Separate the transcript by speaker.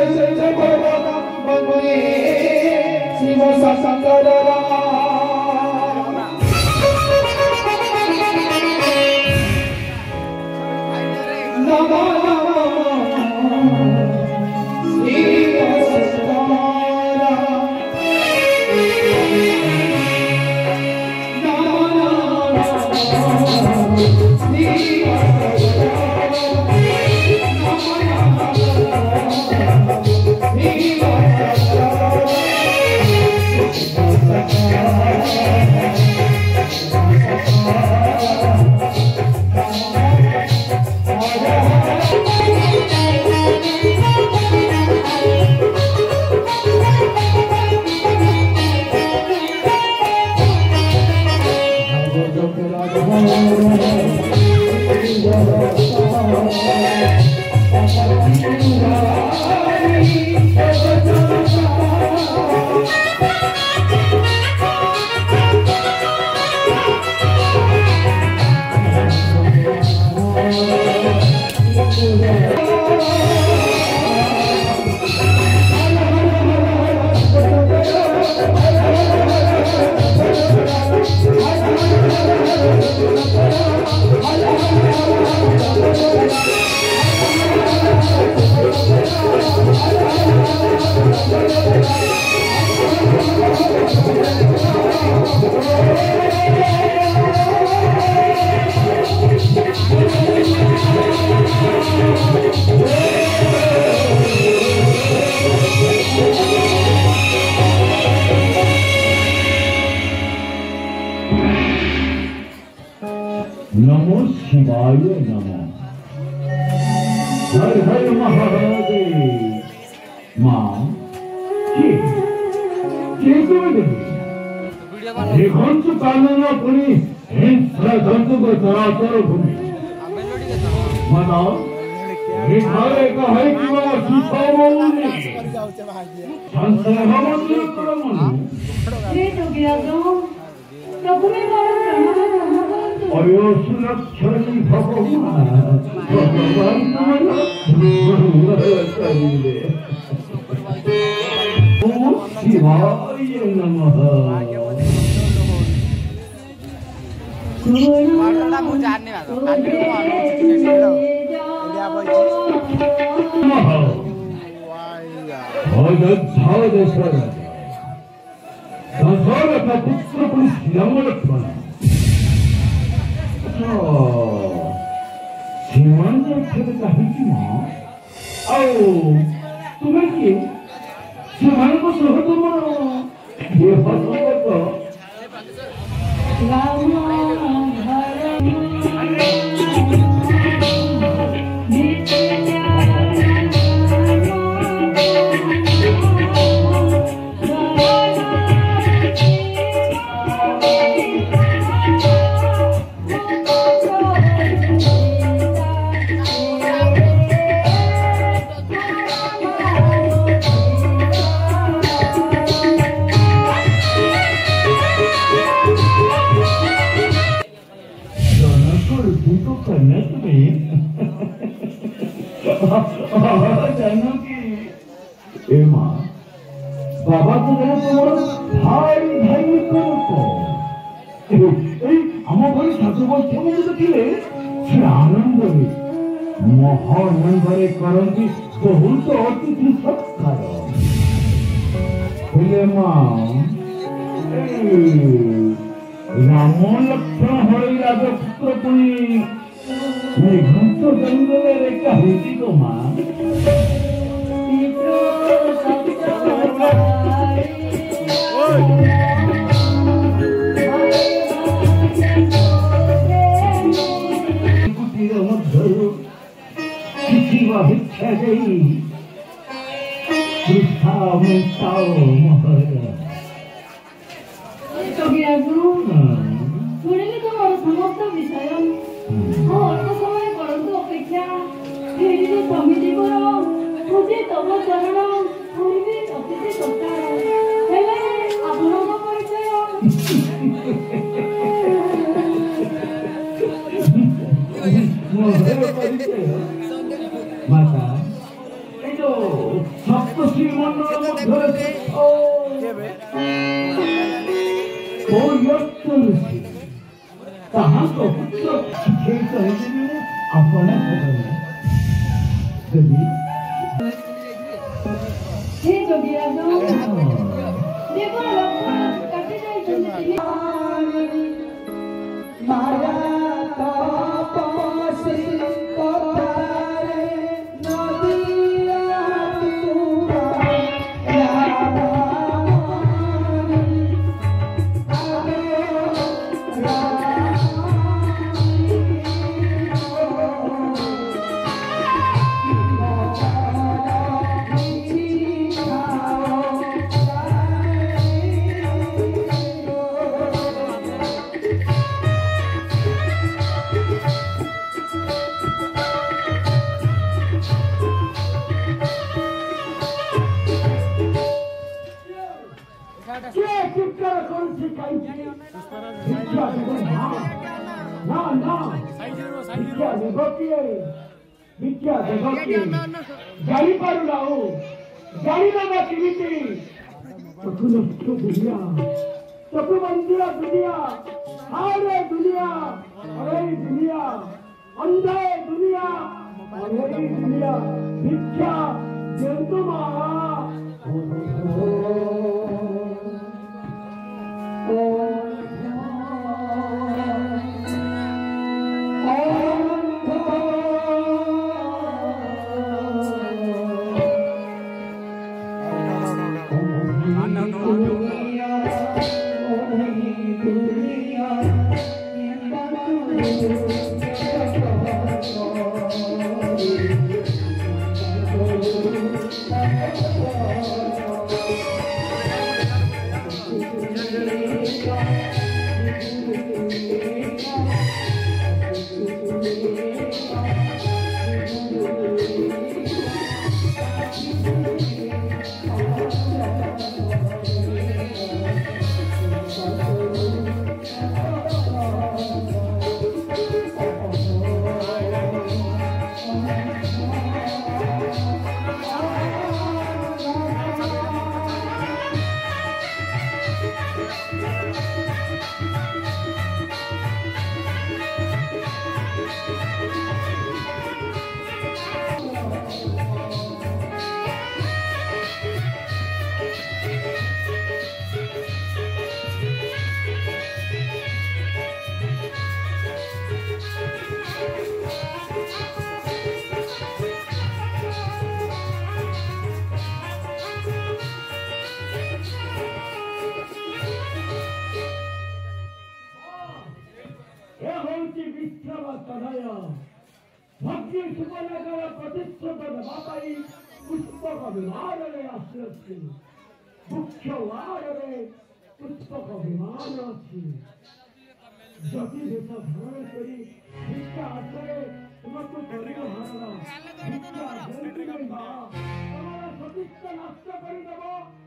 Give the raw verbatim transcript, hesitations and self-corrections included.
Speaker 1: नमो शिवाय नमः। हर हर महादेव। माँ के के तुम्हें ये कौन सा कानून अपनी हिंसा जंतु को चराचर भूमि बताओ ये खाने का है कि वह सीता बोलने संसार मंत्री करो
Speaker 2: ये तो गया तो प्रभु में बात
Speaker 1: अयो सुरक्षणी भगवान भगवान तुम्हारा करीले ओम शिवाय नमः।
Speaker 3: मारना मुझे जानने वाला काटे को आने चिट्ठी इंडिया बोल
Speaker 1: और जाओ देशवर संसार का पुत्र पुलिस यमलक बना सीमान जो खेल चाहिए कि माँ आओ तुम्हें क्यों सीमान को सोह तुम ये फसलों को बाबा तो जरा तुम्हारा भाई भाई को तो हम भाई ठाकुर बोलते हैं मुझे तो किले फिर आनंद है महान भरे करंती बहुत अतिथि सत्कार बोले माँ राम लक्ष्मण हरि राजा पुत्र पुनी मैं घंटो जंगल रे कही तो माँ भिक्षा गई
Speaker 2: तो गया गुरु सुनिले तुम्हारा समस्त विषय और तो समय परंतु अपेक्षा फेरी जो समिति करो मुझे तब चरण पूर्वी अतिथि सत्कार हेले आपनों परिचय
Speaker 1: माता ये जो କହିଦେବି ଆପଣ ଦେବି
Speaker 2: हे जोगिराज देखो लक्ष्मण काटी जाइछन्ति
Speaker 4: माया तपसी कथारे नदिया तुआ रामायण आगे
Speaker 1: কে চিৎকার করছে কাইছে ভিক্ষা দেব না না না ভিক্ষা দেব কি ভিক্ষা দেব কি জানি পারু না ও জানি না না কিমিতি তোকে নষ্ট দুনিয়া তোকে মন্দিরা দুনিয়া আরে দুনিয়া আরে দুনিয়া अंधे दुनिया अरे दुनिया भिक्षा जंतु माँ भक्ति सुबनगर प्रतिष्ठित बाबाई पुष्पक विमान आसी मुख्य वारे पुष्पक विमान अच्छी जदि देश धारण करी भिक्षा आसरे तुमको शरीर हारना भिक्षा जंतु नहीं तमारा सतीत्व नष्ट कर देव